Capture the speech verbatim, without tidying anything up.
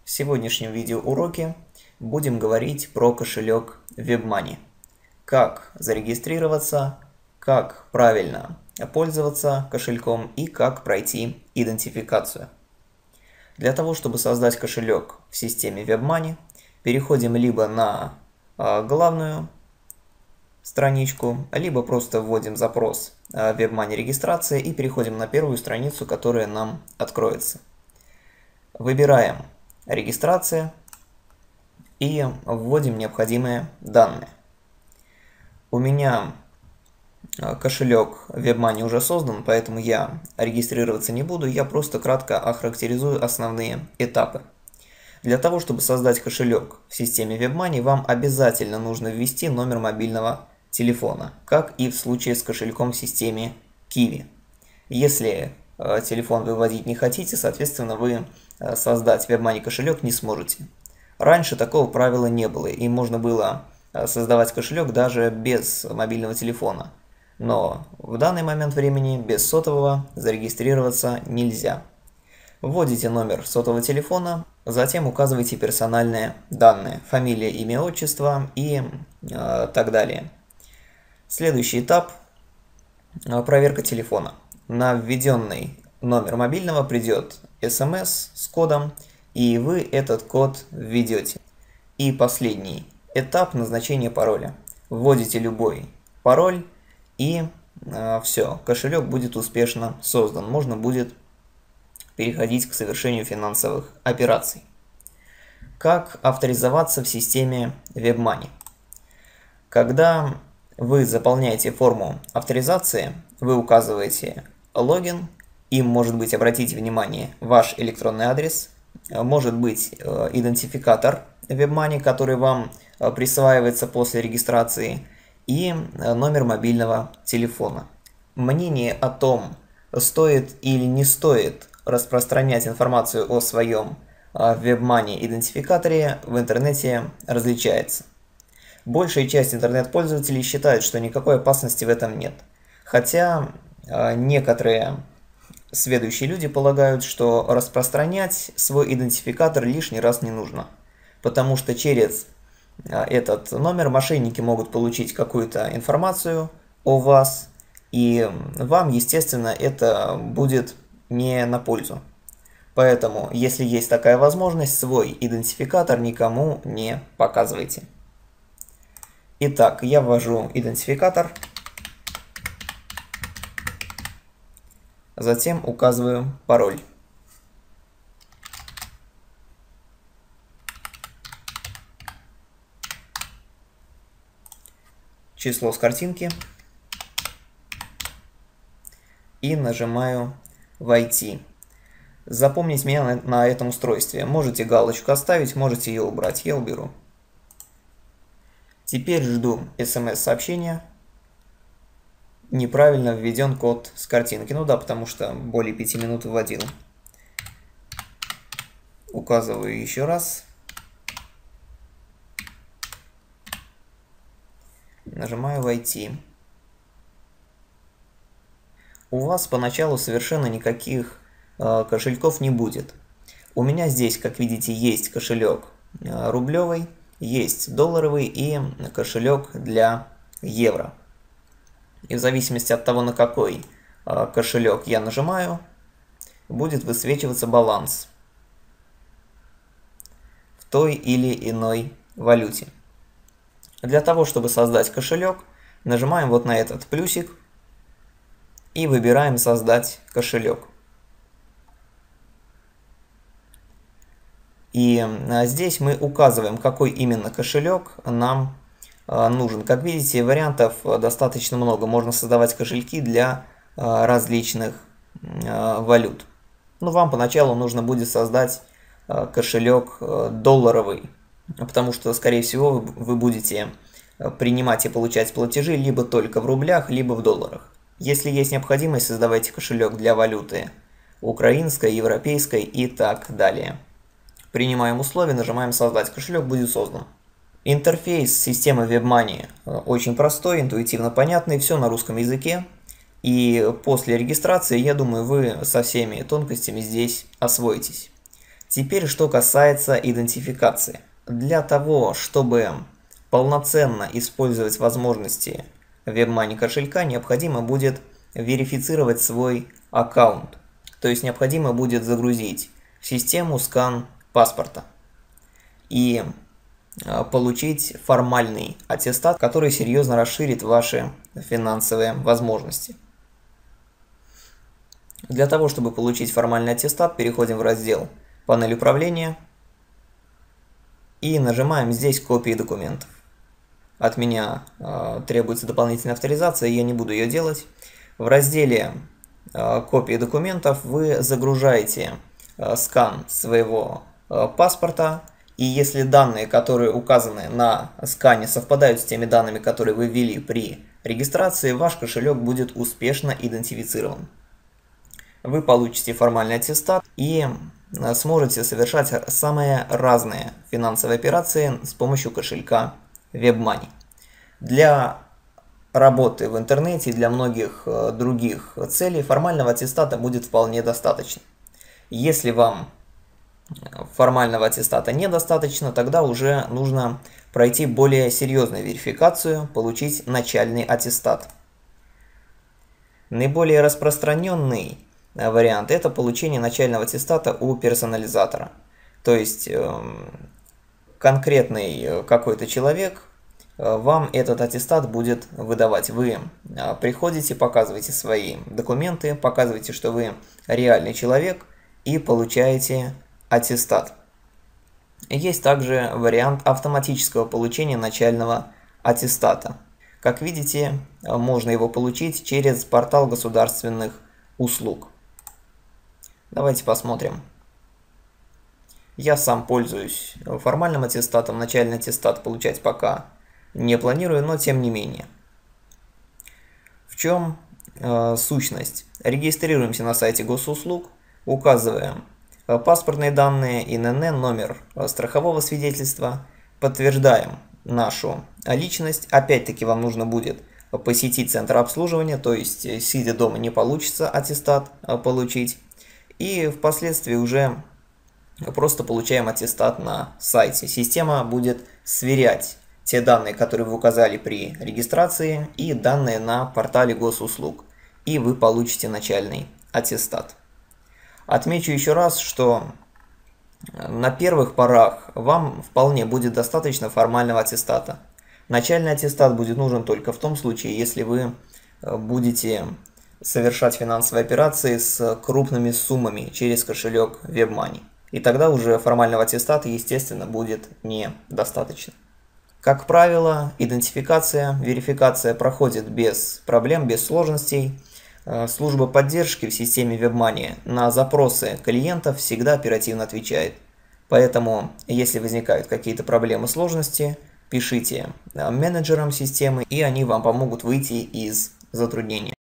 В сегодняшнем видеоуроке будем говорить про кошелек WebMoney. Как зарегистрироваться, как правильно пользоваться кошельком и как пройти идентификацию. Для того, чтобы создать кошелек в системе WebMoney, переходим либо на главную страничку, либо просто вводим запрос WebMoney регистрация и переходим на первую страницу, которая нам откроется. Выбираем регистрация и вводим необходимые данные. У меня кошелек WebMoney уже создан, поэтому я регистрироваться не буду, я просто кратко охарактеризую основные этапы. Для того, чтобы создать кошелек в системе WebMoney, вам обязательно нужно ввести номер мобильного телефона, как и в случае с кошельком в системе Kiwi. Если э, телефон выводить не хотите, соответственно, вы э, создать WebMoney кошелек не сможете. Раньше такого правила не было, и можно было э, создавать кошелек даже без мобильного телефона. Но в данный момент времени без сотового зарегистрироваться нельзя. Вводите номер сотового телефона, затем указывайте персональные данные, фамилия, имя, отчество и э, так далее. Следующий этап э, – проверка телефона. На введенный номер мобильного придет смс с кодом, и вы этот код введете. И последний этап – назначение пароля. Вводите любой пароль, и э, все, кошелек будет успешно создан. Можно будет переходить к совершению финансовых операций. Как авторизоваться в системе WebMoney? Когда вы заполняете форму авторизации, вы указываете логин, им может быть, обратите внимание, ваш электронный адрес, может быть идентификатор WebMoney, который вам присваивается после регистрации, и номер мобильного телефона. Мнение о том, стоит или не стоит распространять информацию о своем WebMoney идентификаторе в интернете различается. Большая часть интернет-пользователей считает, что никакой опасности в этом нет. Хотя некоторые сведущие люди полагают, что распространять свой идентификатор лишний раз не нужно. Потому что через этот номер мошенники могут получить какую-то информацию о вас, и вам, естественно, это будет не на пользу. Поэтому, если есть такая возможность, свой идентификатор никому не показывайте. Итак, я ввожу идентификатор, затем указываю пароль. Число с картинки и нажимаю «Войти». Запомнить меня на, на этом устройстве. Можете галочку оставить, можете ее убрать. Я уберу. Теперь жду смс-сообщения. Неправильно введен код с картинки. Ну да, потому что более пяти минут вводил. Указываю еще раз. Нажимаю «Войти». У вас поначалу совершенно никаких э, кошельков не будет. У меня здесь, как видите, есть кошелек э, рублевый, есть долларовый и кошелек для евро. И в зависимости от того, на какой э, кошелек я нажимаю, будет высвечиваться баланс в той или иной валюте. Для того, чтобы создать кошелек, нажимаем вот на этот плюсик и выбираем «Создать кошелек». И здесь мы указываем, какой именно кошелек нам нужен. Как видите, вариантов достаточно много. Можно создавать кошельки для различных валют. Но вам поначалу нужно будет создать кошелек долларовый, потому что, скорее всего, вы будете принимать и получать платежи либо только в рублях, либо в долларах. Если есть необходимость, создавайте кошелек для валюты украинской, европейской и так далее. Принимаем условия, нажимаем «Создать кошелек», будет создан. Интерфейс системы WebMoney очень простой, интуитивно понятный, все на русском языке. И после регистрации, я думаю, вы со всеми тонкостями здесь освоитесь. Теперь, что касается идентификации. Для того, чтобы полноценно использовать возможности WebMoney кошелька, необходимо будет верифицировать свой аккаунт. То есть необходимо будет загрузить в систему скан паспорта и получить формальный аттестат, который серьезно расширит ваши финансовые возможности. Для того, чтобы получить формальный аттестат, переходим в раздел «Панель управления» и нажимаем здесь «Копии документов». От меня э, требуется дополнительная авторизация, я не буду ее делать. В разделе э, «Копии документов» вы загружаете э, скан своего э, паспорта, и если данные, которые указаны на скане, совпадают с теми данными, которые вы ввели при регистрации, ваш кошелек будет успешно идентифицирован. Вы получите формальный аттестат и сможете совершать самые разные финансовые операции с помощью кошелька WebMoney. Для работы в интернете и для многих других целей формального аттестата будет вполне достаточно. Если вам формального аттестата недостаточно, тогда уже нужно пройти более серьезную верификацию, получить начальный аттестат. Наиболее распространенный вариант – это получение начального аттестата у персонализатора. То есть конкретный какой-то человек вам этот аттестат будет выдавать. Вы приходите, показываете свои документы, показываете, что вы реальный человек, и получаете аттестат. Есть также вариант автоматического получения начального аттестата. Как видите, можно его получить через портал государственных услуг. Давайте посмотрим. Я сам пользуюсь формальным аттестатом, начальный аттестат получать пока не планирую, но тем не менее. В чем э, сущность? Регистрируемся на сайте госуслуг, указываем паспортные данные, эн эн эн, номер страхового свидетельства, подтверждаем нашу личность. Опять-таки вам нужно будет посетить центр обслуживания, то есть сидя дома не получится аттестат получить. И впоследствии уже просто получаем аттестат на сайте. Система будет сверять те данные, которые вы указали при регистрации, и данные на портале госуслуг. И вы получите начальный аттестат. Отмечу еще раз, что на первых порах вам вполне будет достаточно формального аттестата. Начальный аттестат будет нужен только в том случае, если вы будете совершать финансовые операции с крупными суммами через кошелек WebMoney. И тогда уже формального аттестата, естественно, будет недостаточно. Как правило, идентификация, верификация проходит без проблем, без сложностей. Служба поддержки в системе WebMoney на запросы клиентов всегда оперативно отвечает. Поэтому, если возникают какие-то проблемы, сложности, пишите менеджерам системы, и они вам помогут выйти из затруднения.